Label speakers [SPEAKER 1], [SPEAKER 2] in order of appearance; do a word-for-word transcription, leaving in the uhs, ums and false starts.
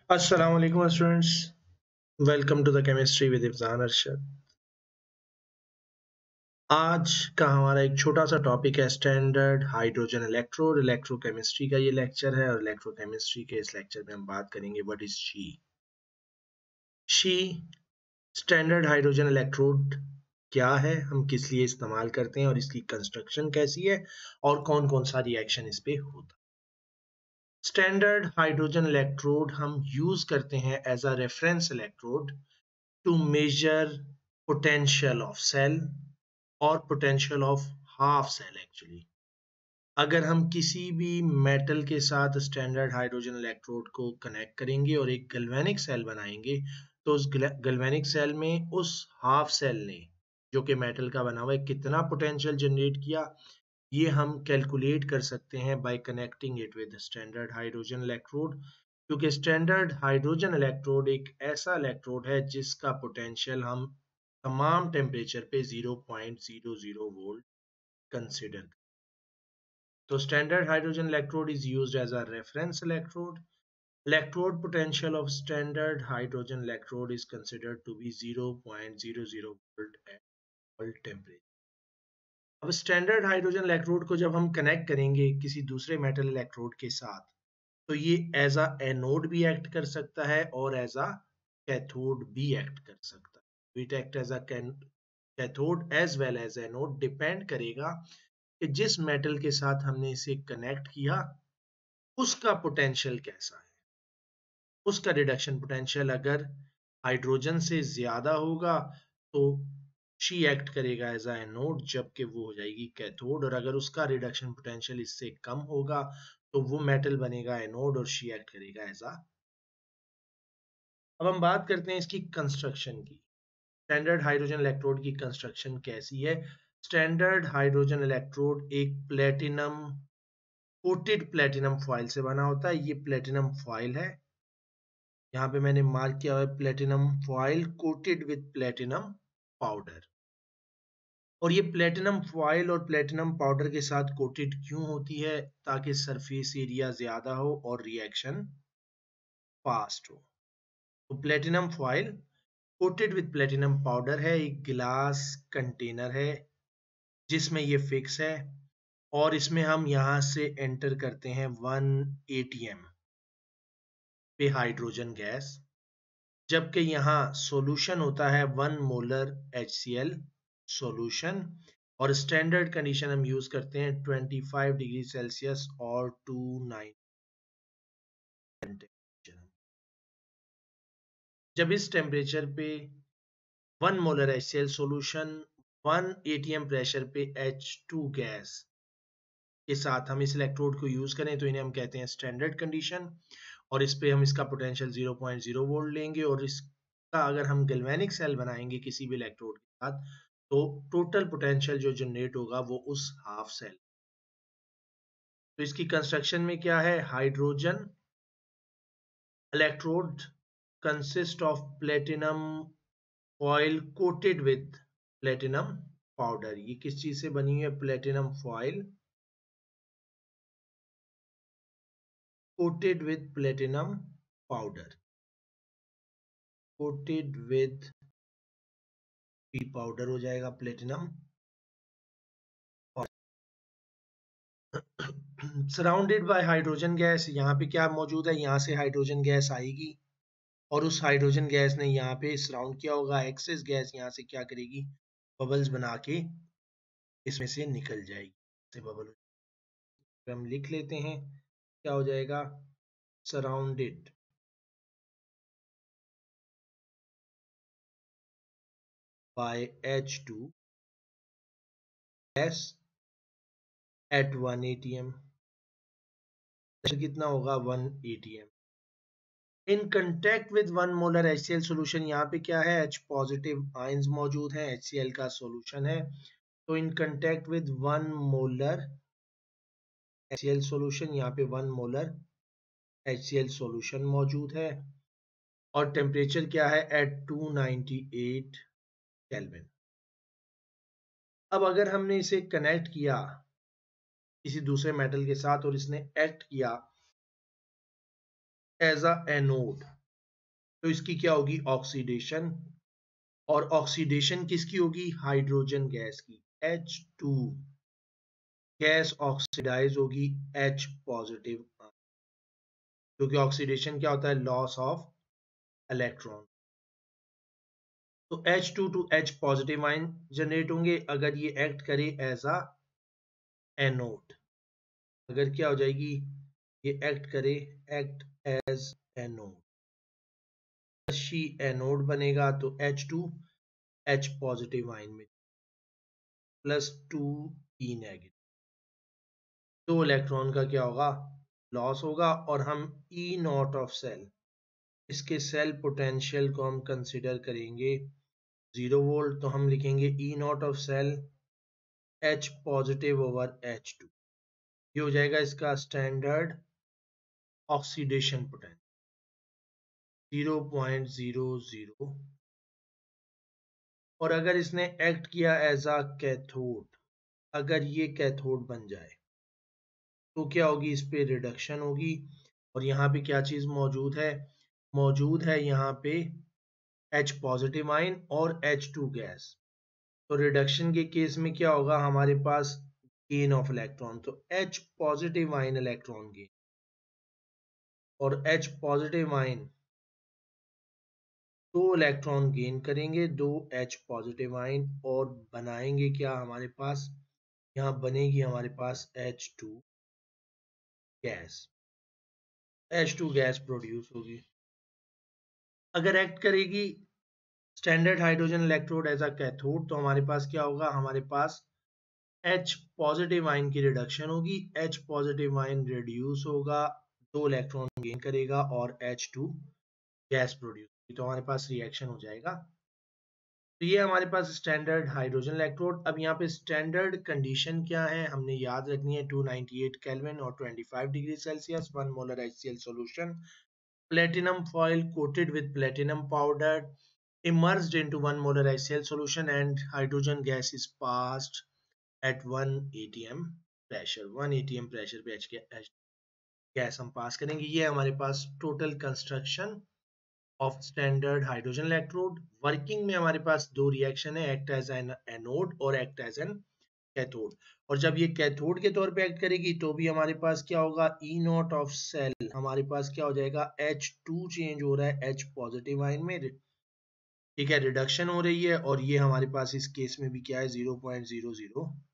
[SPEAKER 1] अस्सलाम वालेकुम students, welcome to the chemistry with Ifzan Arshad. आज का हमारा एक छोटा सा टॉपिक है स्टैंडर्ड हाइड्रोजन इलेक्ट्रोड। इलेक्ट्रोकेमिस्ट्री का ये लेक्चर है और इलेक्ट्रोकेमिस्ट्री के इस लेक्चर में हम बात करेंगे what is SHE SHE standard hydrogen electrode क्या है, हम किस लिए इस्तेमाल करते हैं और इसकी कंस्ट्रक्शन कैसी है और कौन कौन सा रिएक्शन इस पे होता है। स्टैंडर्ड हाइड्रोजन इलेक्ट्रोड हम यूज करते हैं as a reference electrode to measure potential of cell और potential of half cell actually। अगर हम किसी भी मेटल के साथ स्टैंडर्ड हाइड्रोजन इलेक्ट्रोड को कनेक्ट करेंगे और एक गैल्वेनिक सेल बनाएंगे तो उस गैल्वेनिक सेल में उस हाफ सेल ने जो कि मेटल का बना हुआ है कितना पोटेंशियल जनरेट किया, ये हम कैलकुलेट कर सकते हैं by connecting it with standard hydrogen electrode. क्योंकि स्टैंडर्ड हाइड्रोजन इलेक्ट्रोड एक ऐसा इलेक्ट्रोड है जिसका पोटेंशियल हम तमाम टेम्परेचर पे zero point zero zero volt consider. तो standard hydrogen electrode is used as a reference electrode. Electrode potential of standard hydrogen electrode is considered to be zero point zero zero volt at all temperature. अब standard hydrogen electrode को जब हम connect करेंगे किसी दूसरे metal electrode के साथ तो ये एज अ एनोड भी एक्ट कर सकता है और एज अ कैथोड भी एक्ट कर सकता है। It act as a cathode as well as anode, depend करेगा कि जिस मेटल के साथ हमने इसे कनेक्ट किया उसका पोटेंशियल कैसा है। उसका रिडक्शन पोटेंशियल अगर हाइड्रोजन से ज्यादा होगा तो शी एक्ट करेगा एज अ एनोड, जबकि वो हो जाएगी कैथोड। और अगर उसका रिडक्शन पोटेंशियल इससे कम होगा तो वो मेटल बनेगा एनोड और शी एक्ट करेगा एज अ। अब हम बात करते हैं इसकी कंस्ट्रक्शन की। स्टैंडर्ड हाइड्रोजन इलेक्ट्रोड की कंस्ट्रक्शन कैसी है। स्टैंडर्ड हाइड्रोजन इलेक्ट्रोड एक प्लेटिनम कोटेड प्लेटिनम फॉइल से बना होता है। ये प्लेटिनम फॉइल है, यहाँ पे मैंने मार्क किया हुआ है platinum foil coated with platinum powder. और ये प्लेटिनम फॉइल और प्लेटिनम पाउडर के साथ कोटेड क्यों होती है, ताकि सरफेस एरिया ज्यादा हो और रिएक्शन फास्ट हो। तो platinum foil coated with platinum powder है, एक गिलास कंटेनर है जिसमें ये फिक्स है और इसमें हम यहां से एंटर करते हैं वन एटीएम पे हाइड्रोजन गैस, जबकि यहाँ सॉल्यूशन होता है one molar H C L solution. और स्टैंडर्ड कंडीशन हम यूज करते हैं ट्वेंटी फाइव डिग्री सेल्सियस और टू नाइन। जब इस टेम्परेचर पे one molar H C L solution one ATM pressure पे एच टू गैस के साथ हम इस इलेक्ट्रोड को यूज करें तो इन्हें हम कहते हैं स्टैंडर्ड कंडीशन। और इस पे हम इसका potential zero point zero volt लेंगे और इसका अगर हम गैल्वेनिक सेल बनाएंगे किसी भी इलेक्ट्रोड के साथ तो टोटल पोटेंशियल जो जनरेट होगा वो उस हाफ सेल। तो इसकी कंस्ट्रक्शन में क्या है, hydrogen electrode consist of platinum foil coated with platinum powder. ये किस चीज से बनी हुई है, platinum foil coated with platinum powder, coated with P powder हो जाएगा platinum. Surrounded by hydrogen gas, यहाँ पे क्या मौजूद है, यहाँ से हाइड्रोजन गैस आएगी और उस हाइड्रोजन गैस ने यहाँ पे सराउंड किया होगा। एक्सेस गैस यहाँ से क्या करेगी, बबल्स बना के इसमें से निकल जाएगी। से बबल हम लिख लेते हैं, क्या हो जाएगा, surrounded by H two gas at one ATM. कितना होगा, one ATM. In contact with one molar H C L solution, यहाँ पे क्या है, H पॉजिटिव आयंस मौजूद है, एच सी एल का सोल्यूशन है। तो in contact with one molar H C L solution, यहाँ पे one molar H C L solution मौजूद है और टेम्परेचर क्या है, at two ninety eight Kelvin. अब अगर हमने इसे कनेक्ट किया किसी दूसरे मेटल के साथ और इसने एक्ट किया एज अ एनोड, तो इसकी क्या होगी, ऑक्सीडेशन। और ऑक्सीडेशन किसकी होगी, हाइड्रोजन गैस की, एच टू गैस ऑक्सीडाइज होगी H पॉजिटिव, क्योंकि ऑक्सीडेशन क्या होता है, लॉस ऑफ इलेक्ट्रॉन। तो H two to H positive ion generate होंगे अगर ये एक्ट करे एज अ एनोड। अगर क्या हो जाएगी, ये एक्ट करे, act as anode, SHE anode बनेगा तो H to H positive ion में प्लस टू ई नेगेटिव, दो इलेक्ट्रॉन का क्या होगा, लॉस होगा। और हम ई नॉट ऑफ सेल, इसके सेल पोटेंशियल को हम कंसिडर करेंगे जीरो वोल्ट, तो हम लिखेंगे E nought of cell H positive over H two. ये हो जाएगा इसका standard oxidation potential zero point zero zero. और अगर इसने एक्ट किया एज अ कैथोड, अगर ये कैथोड बन जाए तो क्या होगी, इस पे रिडक्शन होगी। और यहाँ पे क्या चीज मौजूद है, मौजूद है यहाँ पे H पॉजिटिव आयन और H टू गैस। तो रिडक्शन के केस में क्या होगा, हमारे पास गेन ऑफ इलेक्ट्रॉन, तो H positive ion electron gain, और H पॉजिटिव आयन दो इलेक्ट्रॉन गेन करेंगे, दो H पॉजिटिव आयन, और बनाएंगे क्या, हमारे पास यहाँ बनेगी हमारे पास H two gas, H two gas produce होगी। अगर एक्ट करेगी standard hydrogen electrode as a cathode, तो हमारे पास क्या होगा, हमारे पास H पॉजिटिव आयन की रिडक्शन होगी, H पॉजिटिव आयन रिड्यूस होगा, दो इलेक्ट्रॉन गेन करेगा और H टू गैस प्रोड्यूस होगी, तो हमारे पास रिएक्शन हो जाएगा। तो ये हमारे पास स्टैंडर्ड हाइड्रोजन इलेक्ट्रोड। अब यहाँ पे स्टैंडर्ड कंडीशन क्या है, हमने याद रखनी है, टू नाइंटी एट केल्विन और twenty five degree Celsius, one molar HCl solution, platinum foil coated with platinum powder immersed into one molar HCl solution, and hydrogen gas is passed at one atm pressure, one atm pressure पे H gas हम पास करेंगे। ये हमारे पास total construction of standard hydrogen electrode. Working में हमारे पास दो रिएक्शन है, एक्ट एज एन एनोड और एक्ट एज एन कैथोड। और जब ये कैथोड के तौर पे एक्ट करेगी तो भी हमारे पास क्या होगा, ई नॉट ऑफ सेल, हमारे पास क्या हो जाएगा, H टू चेंज हो रहा है H पॉजिटिव आयन में, ठीक है, रिडक्शन हो रही है। और ये हमारे पास इस केस में भी क्या है, जीरो पॉइंट जीरो जीरो